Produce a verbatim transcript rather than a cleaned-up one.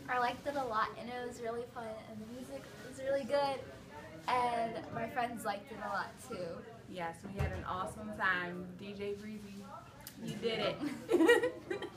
I liked it a lot, and it was really fun, and the music was really good, and my friends liked it a lot too. Yes, we had an awesome time. D J Breezy, you did it.